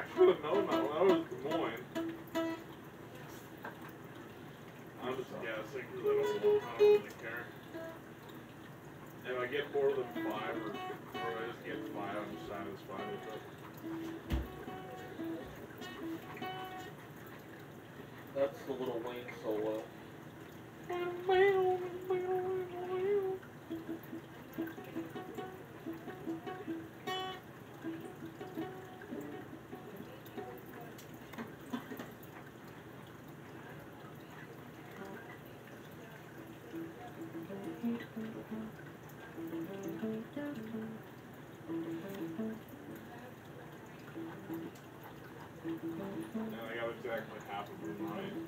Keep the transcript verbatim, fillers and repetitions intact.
should have known that when I was Des Moines. I'm just guessing because I don't, want, I don't really care. If I get more than five or, or if I just get five, I'm satisfied with it. That's the little Wayne solo. And I got exactly half of the mine.